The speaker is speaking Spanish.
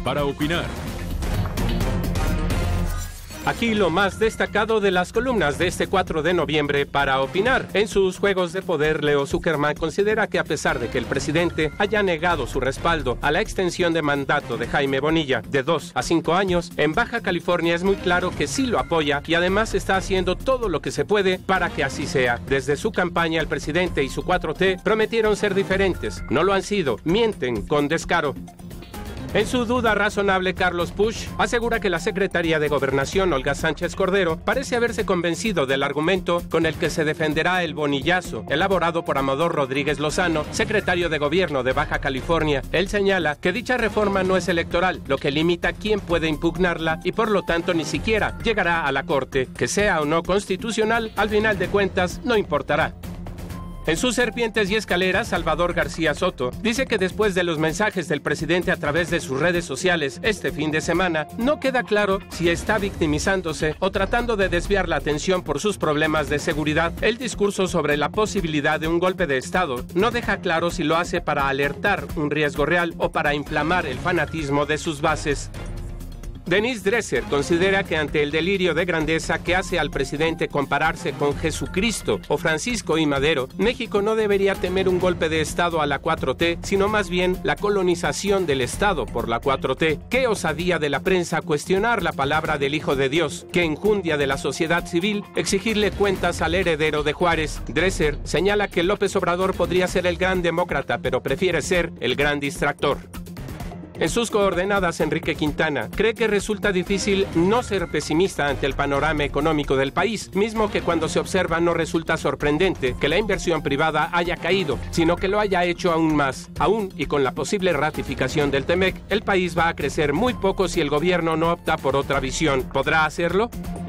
para opinar. Aquí lo más destacado de las columnas de este 4 de noviembre para opinar. En sus juegos de poder, Leo Zuckerman considera que a pesar de que el presidente haya negado su respaldo a la extensión de mandato de Jaime Bonilla de 2 a 5 años, en Baja California es muy claro que sí lo apoya y además está haciendo todo lo que se puede para que así sea. Desde su campaña, el presidente y su 4T prometieron ser diferentes. No lo han sido, mienten con descaro. En su duda razonable, Carlos Pusch asegura que la secretaria de Gobernación, Olga Sánchez Cordero, parece haberse convencido del argumento con el que se defenderá el bonillazo elaborado por Amador Rodríguez Lozano, secretario de Gobierno de Baja California. Él señala que dicha reforma no es electoral, lo que limita quién puede impugnarla y por lo tanto ni siquiera llegará a la Corte. Que sea o no constitucional, al final de cuentas no importará. En sus Serpientes y Escaleras, Salvador García Soto dice que después de los mensajes del presidente a través de sus redes sociales este fin de semana, no queda claro si está victimizándose o tratando de desviar la atención por sus problemas de seguridad. El discurso sobre la posibilidad de un golpe de Estado no deja claro si lo hace para alertar un riesgo real o para inflamar el fanatismo de sus bases. Denise Dresser considera que ante el delirio de grandeza que hace al presidente compararse con Jesucristo o Francisco I. Madero, México no debería temer un golpe de Estado a la 4T, sino más bien la colonización del Estado por la 4T. Qué osadía de la prensa cuestionar la palabra del Hijo de Dios, qué enjundia de la sociedad civil exigirle cuentas al heredero de Juárez. Dresser señala que López Obrador podría ser el gran demócrata, pero prefiere ser el gran distractor. En sus coordenadas, Enrique Quintana cree que resulta difícil no ser pesimista ante el panorama económico del país, mismo que cuando se observa no resulta sorprendente que la inversión privada haya caído, sino que lo haya hecho aún más. Aún y con la posible ratificación del TEMEC, el país va a crecer muy poco si el gobierno no opta por otra visión. ¿Podrá hacerlo?